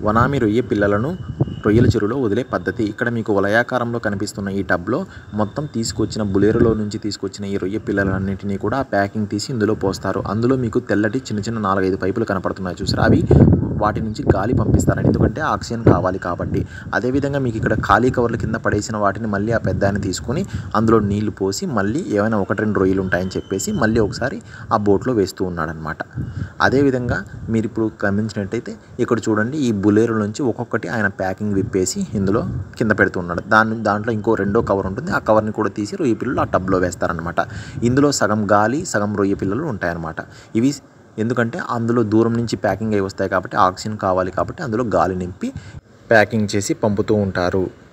Vannamei రొయ్య పిల్లలను రొయ్యల చెరువులో వదిలే పద్ధతి. ఇక్కడ మీకు వలయాకారంలో కనిపిస్తున్న ఈ టబ్లో మొత్తం తీసుకొచ్చిన బులేరులో నుంచి తీసుకొచ్చిన ఈ రొయ్య పిల్లలన్నింటినీ కూడా ప్యాకింగ్ తీసి ఇందులో పోస్తారు. అందులో మీకు తెల్లటి చిన్న చిన్న 4-5 పైపులు కనపడుతున్నాయి చూసారా, అవి వాటి నుంచి గాలి పంపిస్తారని, ఎందుకంటే ఆక్సిజన్ కావాలి కాబట్టి. అదేవిధంగా మీకు ఇక్కడ ఖాళీ కవర్ల కింద పడేసిన వాటిని మళ్ళీ ఆ పెద్దాన్ని తీసుకొని అందులో నీళ్లు పోసి మళ్ళీ ఏమైనా 1-2 రొయ్యలు ఉంటాయని చెప్పేసి మళ్ళీ ఒకసారి ఆ బోట్లో వేస్తూ ఉన్నాడనమాట. అదేవిధంగా మీరు ఇప్పుడు గమనించినట్టయితే ఇక్కడ చూడండి, ఈ బులేరు నుంచి ఒక్కొక్కటి ఆయన ప్యాకింగ్ విప్పేసి ఇందులో కింద పెడుతూ ఉన్నాడు. దాంట్లో ఇంకో రెండో కవర్ ఉంటుంది, ఆ కవర్ని కూడా తీసి రొయ్య పిల్లలు ఆ టబ్లో వేస్తారనమాట. ఇందులో సగం గాలి సగం రొయ్య పిల్లలు ఉంటాయన్నమాట. ఇవి ఎందుకంటే అందులో దూరం నుంచి ప్యాకింగ్ అయి వస్తాయి కాబట్టి ఆక్సిజన్ కావాలి కాబట్టి అందులో గాలి నింపి ప్యాకింగ్ చేసి పంపుతూ ఉంటారు.